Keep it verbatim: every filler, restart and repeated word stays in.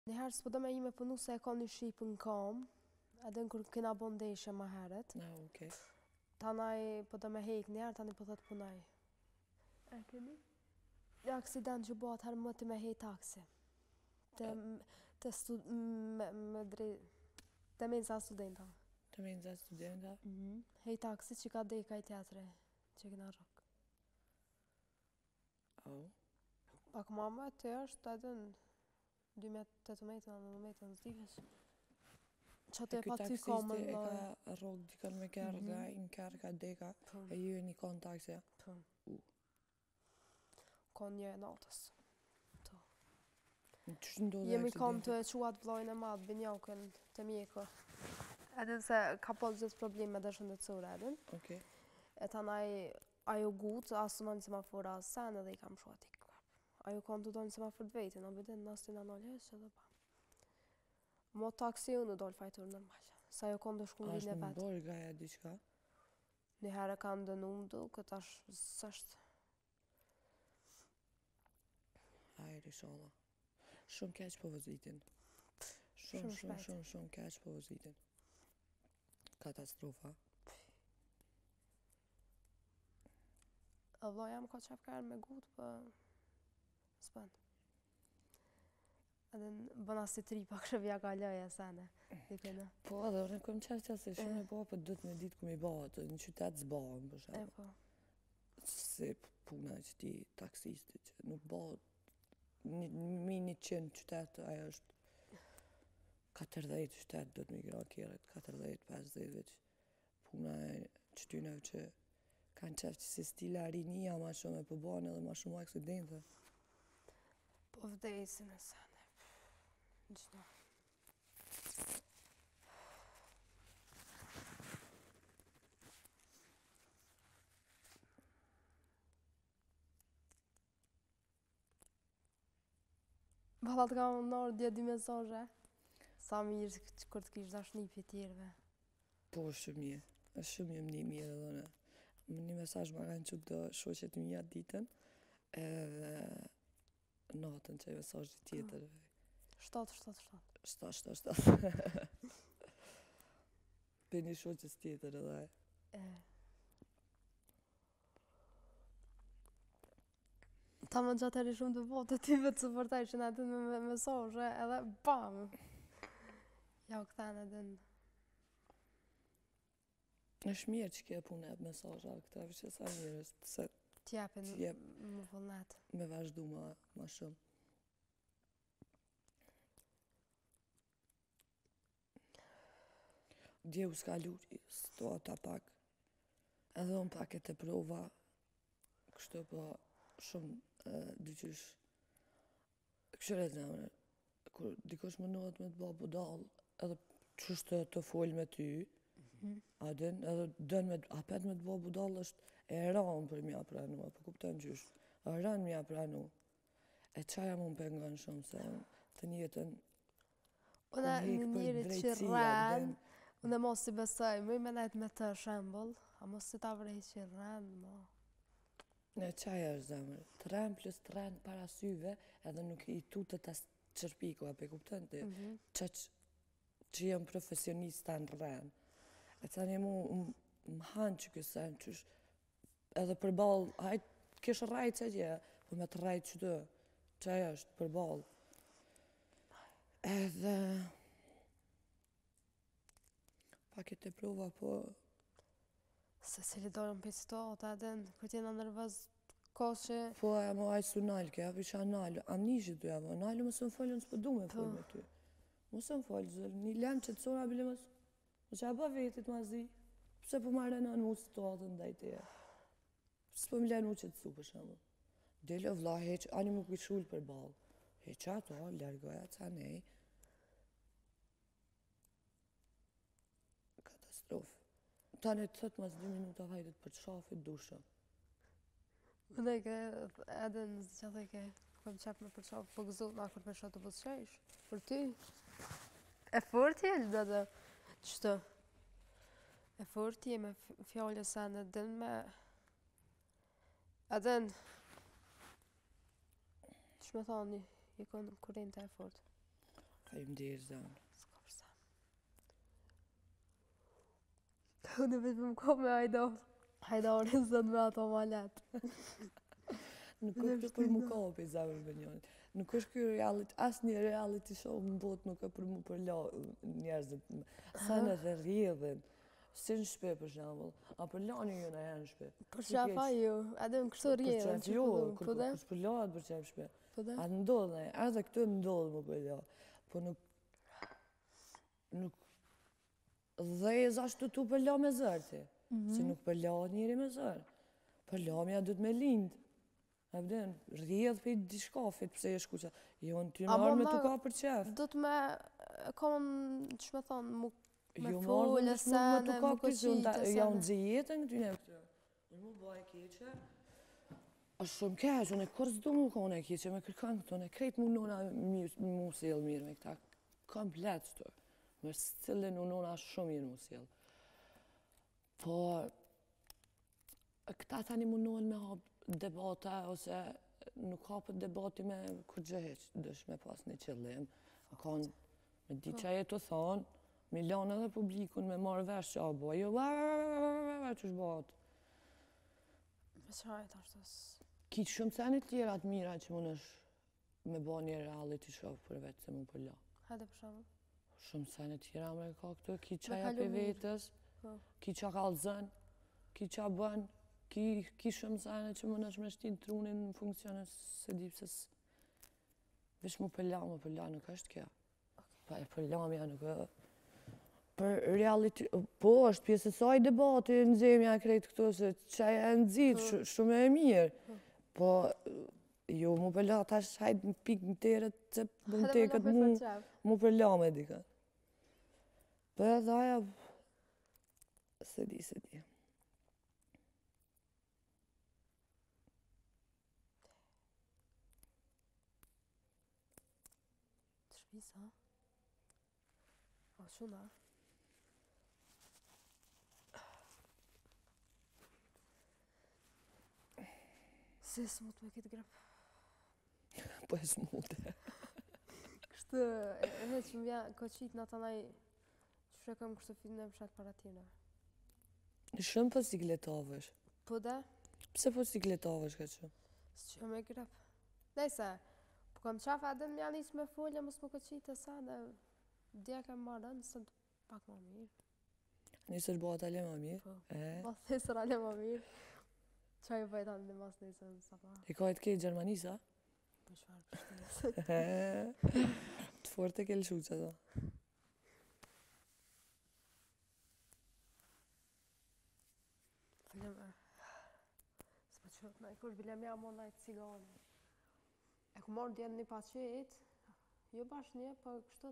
Njëherë s'po do me i me punu se e ka një shqipë në kam, edhe në kur kena bo ndeshje ma heret. Ah, okej. Tanaj po do me hek njëherë, tani po thot punoj. E keni? Një aksident që bëhat herë më të me hej taksi. Të, të stu, me, me dre, të mensa studenta. Të menza studenta? Mhm. Hej taksi që ka deka i teatri, që kena rëk. Oh. Pak ma më të është edhe në dy mijë e tetëmbëdhjetë nëntëmbëdhjetë në zdivesh. Që të e pa ty ka më E loj. ka rrog dikën me kërë dhe i në kërë ka deka, e ju e një konë taksi. Po. U. Ka një e natës. To. Që ndodhe Jemi kam aksidenti? të e quat vllajën e madh, Binjakën, të mjeko. Edhe se ka pas gjithë probleme dhe shëndetësore edhe. Okej. E tanaj ajo gut, asë në një semafor asë sen edhe i kam shuat i klap. Ajo kam të do një semafor të vetin, në bëdin në asë të në nëllë hesh edhe pa. Mo taksi unë dollë fajtur normal. Sa ajo kam të shku në vinë e Ashtë më vetë. borë gaja diqka? Një herë kam dënum du, këtë ashtë sështë. Ajri shala. Shumë keq po vëzitin. Shumë, Shumë shumë, shpejt. shumë, shumë keq po vëzitin. Katastrofa. E vloja më ka qef kërë me gut, për s'bën. Edhe në bëna si tri pak shëvja ka loja sene. Dikene. Po edhe unë kom qef që se shumë e po, për dhëtë me ditë ku mi bëhat, në qytet zbahen për E shemë. po. Se puna që ti taksisti që nuk bëhat, mi një qenë qytet, ajo është katërdhjetë qytet, do të migra kjerët, katërdhjetë pesëdhjetë veç. Puna e qytynëve që kanë qef që si stila rinia ma shumë e përbën edhe ma shumë aksidente. Po vdesin e sene. Gjdo. Balla të kam në orë dje dy mesazhe. Sa mirë që kur të kish dashni për tjerve. Po, është shumë mirë. është shumë mirë një mirë edhe në. Më një mesazh ma kanë qëtë do shoqet mija ditën, edhe natën që e mesazh tjetër. shtatë shtatë shtatë. Shta, shta, shta. Për një shoqës tjetër edhe. E. Ta më gjatë eri shumë të botë, ty me të supportaj që në aty me me mesazhe, edhe bam! Ja u këthen edhe në... është mirë që ke punë e mesazha këta, që sa mirë është se T'jepin T'jep. më vullnet. me vazhdu ma, ma shumë. Dje u s'ka luri, situata pak, edhe unë pak e të prova, kështu po shumë uh, dyqysh, këshire zemre, kur dikush më nëhet me të ba budal, edhe qështë të, të folj me ty, a din, edhe dën me, apet me të ba budal është e ranë për mja pranu, apo kupton gjysh, e ranë mja pranu. E qaja më më pengon shumë, se të njetën, Unë hek një për njëri që drejtësia, rren, den. unë mos si besoj, më i menajt me të shembull, a mos si ta vrej që rren, mo. Ne qaja është zemër, të rren plus të rren para syve, edhe nuk i tutët as qërpiku, apo e kupton ti, që që jem profesionista në rren. E tani mu më hanë që kësën, qysh, edhe përbal, hajtë kishë rajtë që gje, po me të rajtë që të, qaja është përbal. Edhe... pak e të prova, po... Se se li dorën për situata, edhe në kërë tjena nërvëz, ka që... Po e mo ajë su nalë, ke api qa nalë, amnishë të javo, nalë mësë më folën s'po du me folë me ty. Mësë më folë, zërë, një lemë që të sora bile mësë, më që a ba vetit ma zi, pëse po marrë në në mu situatën dhe i teja. S'po më lenë u që të su për shumë. Dele vla, heq, ani më këshullë për balë. Heq ato, lërgoja ca nej. Katastrofë. Tane të thëtë mas dy minuta hajdet për të shafit dushëm. Më ke edhe në që dhe ke kom qep me për shafë për gëzu, na kur për shafë të bësqesh, për ty. E fort je, dhe dhe, qëtë? E fort je me fjallë se në din me... Edhe në... Që me thani, i konë kurente e fort. Faleminderit zemër. S'ka përsa. Unë vetëm më ka me hajdo. Hajdorin sot me ato malet. Nuk është për mu kapi zemër me njënit. Nuk është kjo reality, asë një reality show në botë nuk është për mu përla njerëzit. Sa në të rrjedhin, si në shpe për shambull, a përla një ju në herë në shpe. Për qafa ju, edhe në kështu rrjedhin. Për qef jo, kur përlaat për qef shpe. Po dhe? A ndodhe, edhe këtë ndodhe më përla. Po nuk, nuk, dhe e zashtu tu përla me zërë ti. Si nuk përla njëri me zërë. Përla mja du të me lindë. E vden, rrjedh për i diçkafit pëse e shkuqa. Jo në ty marrë me tu ka për qef. Do të me, kom, që me thonë, mu me Jo full marrë e me tu sene, ka mu për qef. koqit e Ja unë sene. dzijetën këty në këtë. Unë mu bëj keqe. është shumë keq, unë e kur s'du mu ka unë e keqe me kërkan këtu, unë e krejt mu nona mu sjell mirë me këta. Komplet shtu. Me cilin unë nona shumë mirë mu sjell. Po, këta tani mundohen me hap debata, ose nuk hapët debati me kur gjë heq, dësh me pas një qëllim. Kanë, me di që e të thonë, me lanë edhe publikun me marrë vesh që a bo, jo, va, va, va, va, va, va, që shbat. Me qajt ashtës. Ki shumë senit tjera të mira që mund është me bo një reality show për vetë se mu përla. Hajde për shumë. Shumë senit tjera me ka këtu, ki qa Me ja kalu për mirë. vetës, Po. ki qa kalëzën, ki qa bën, ki, ki shumë senit që mund është me shtin trunin në funksionet se di pëse s- Vesh mu përla, mu përla nuk është kjo. Pa e përla mja nuk është. Për reality, po është pjesë e saj debati në zemja krejt këtu se qaj e nëzit, sh- shumë e mirë. Po, jo mu përla tash hajt në pikë në teret që më në teket mu, mu përla me dika. Po edhe aja, se di, se di. Të shpisa. O, shuna. Se s'mut me këtë grep. Po e s'mute. Kështë, edhe që më vjen koqit në të naj, që shrekëm kështë fitë në pshat para tjene. Shumë po sikletavësh. Po dhe, Pse po sikletavësh ka që? s'që me grep. Nejse, po kam qafa edhe më janis me folje, mos më koqit e sa, dhe dje kem marrën, së pak më mirë. Nisër bëhat ale ma mirë. Po. E, Ma thesër ale më mirë. Qaj bëjtan dhe mas nesër në sapa. e ka e të kejtë Gjermanisa? Po shfarë për shtetës. E, të forte ke lëshu që do. Filem e... S'po qëtë me kur bilem ja mo najtë cigane. E ku marrë djenë një pacit, jo bash një, po kështu